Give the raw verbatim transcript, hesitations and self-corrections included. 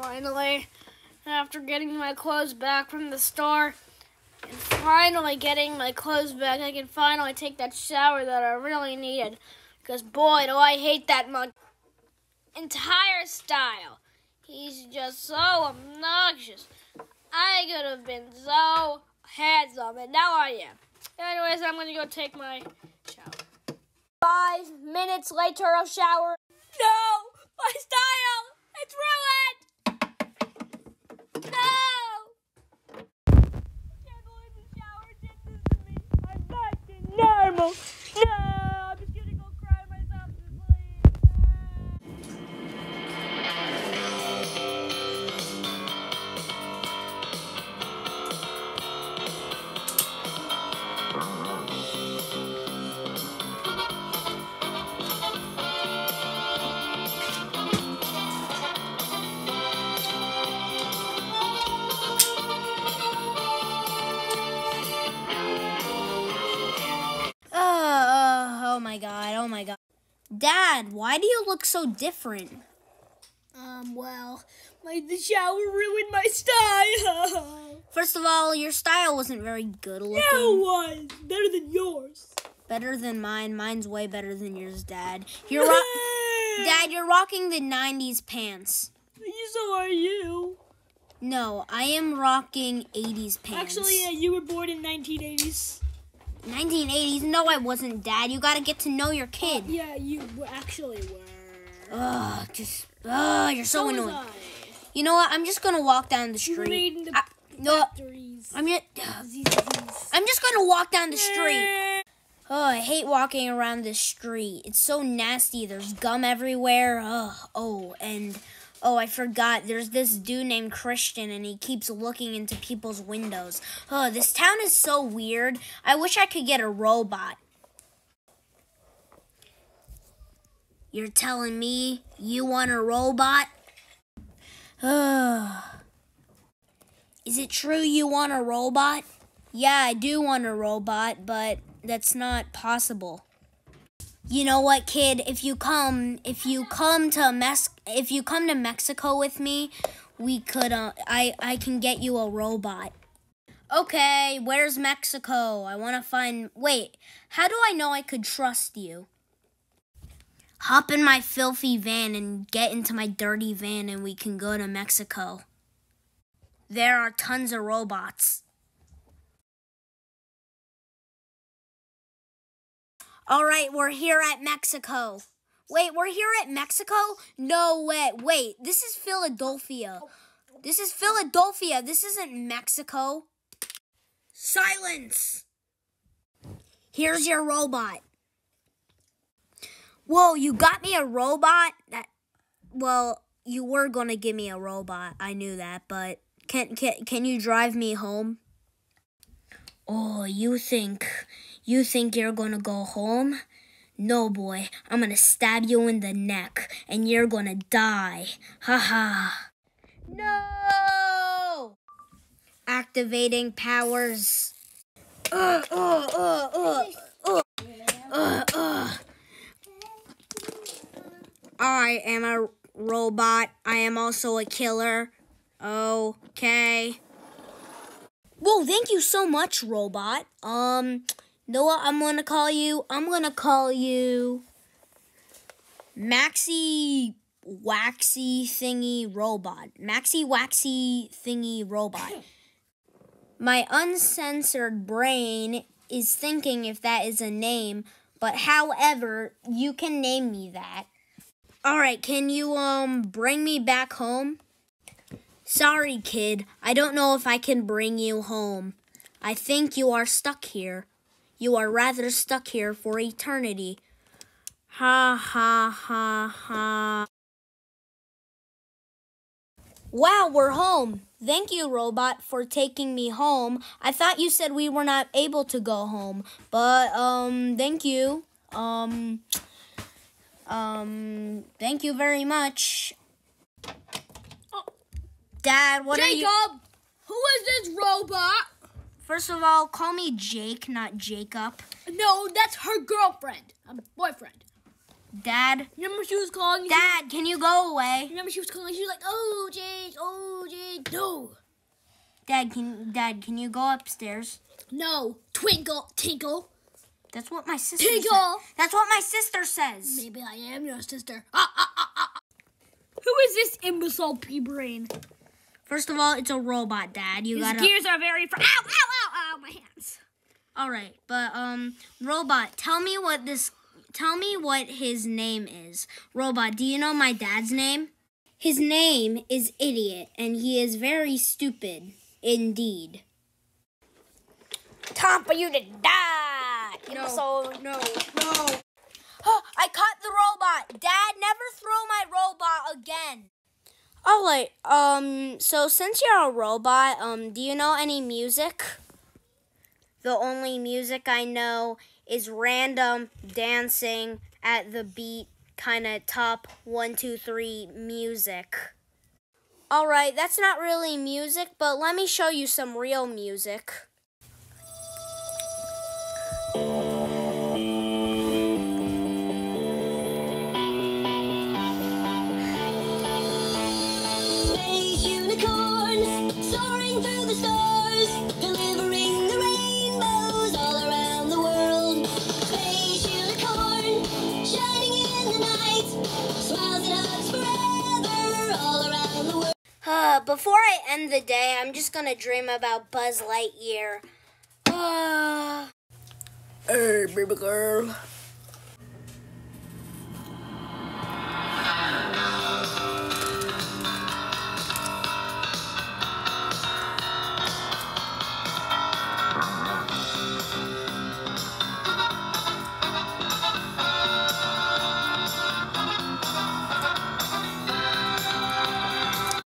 Finally, after getting my clothes back from the store, and finally getting my clothes back, I can finally take that shower that I really needed. Because boy, do I hate that mug. Entire style. He's just so obnoxious. I could have been so handsome, and now I am. Anyways, I'm going to go take my shower. Five minutes later, I'll shower. No! My style! It's ruined! No! I can't believe the shower did this to me. I'm back to normal. No! I'm just going to go cry myself to sleep. Oh my god, oh my god. Dad, why do you look so different? Um, well, my, the shower ruined my style. First of all, your style wasn't very good looking. Yeah, it was. Better than yours. Better than mine. Mine's way better than yours, Dad. You're ro- Dad, you're rocking the nineties pants. So are you. No, I am rocking eighties pants. Actually, yeah, you were born in nineteen eighties. nineteen eighties? No, I wasn't, Dad. You gotta get to know your kid. Uh, yeah, you actually were. Ugh, just, ugh, you're so, So annoying. was I. You know what? I'm just gonna walk down the You street. made in the I, no, factories. I'm just, I'm just gonna walk down the street. Oh, I hate walking around this street. It's so nasty. There's gum everywhere. Ugh. Oh, and oh, I forgot. There's this dude named Christian, and he keeps looking into people's windows. Oh, this town is so weird. I wish I could get a robot. You're telling me you want a robot? Ugh. Is it true you want a robot? Yeah, I do want a robot, but that's not possible. You know what, kid? If you come, if you come to Mex, if you come to Mexico with me, we could. Uh, I I can get you a robot. Okay, where's Mexico? I want to find. Wait, how do I know I could trust you? Hop in my filthy van and get into my dirty van, and we can go to Mexico. There are tons of robots. All right, we're here at Mexico. Wait, we're here at Mexico? No way. Wait, this is Philadelphia. This is Philadelphia. This isn't Mexico. Silence! Here's your robot. Whoa, you got me a robot? That, well, you were going to give me a robot. I knew that, but can, can, can you drive me home? Oh, you think... You think you're gonna go home? No, boy. I'm gonna stab you in the neck, and you're gonna die. Ha ha. No! Activating powers. Uh, uh, uh, uh, uh, uh, uh. I am a robot. I am also a killer. Okay. Whoa, thank you so much, robot. Um... Know what I'm gonna call you? I'm gonna call you Maxi Waxy Thingy Robot. Maxi Waxy Thingy Robot. My uncensored brain is thinking if that is a name, but however, you can name me that. Alright, can you um bring me back home? Sorry, kid. I don't know if I can bring you home. I think you are stuck here. You are rather stuck here for eternity. Ha ha ha ha. Wow, we're home. Thank you, robot, for taking me home. I thought you said we were not able to go home, but um thank you. Um um thank you very much. Oh. Dad, what Jacob, are you Jacob, who is this robot? First of all, call me Jake, not Jacob. No, that's her girlfriend. A boyfriend. Dad? Remember she was calling? Dad, can you go away? Remember she was calling? She was like, "Oh, Jake, oh, Jake, no." Dad, can Dad, can you go upstairs? No, Twinkle, Tinkle. That's what my sister Tinkle. says. That's what my sister says. Maybe I am your sister. Ah, ah, ah, ah. Who is this imbecile pea-brain? First of all, it's a robot, Dad. You His gotta. gears are very. Fr- ow! Ow! Ow! Ow! My hands. All right, but um, robot, tell me what this. Tell me what his name is. Robot, do you know my dad's name? His name is Idiot, and he is very stupid indeed. Time for you to die, imbecile. No, no. Oh, I caught the robot. Dad, never throw my robot again. All right. Um. So since you're a robot, um, do you know any music? The only music I know is random dancing at the beat, kind of top one, two, three music. All right, that's not really music, but let me show you some real music. Space unicorn, soaring through the stars, delivering the rainbows all around the world. Space unicorn, shining in the night, smiles and hugs forever all around the world. Uh, before I end the day, I'm just gonna dream about Buzz Lightyear. Uh... Hey, baby girl.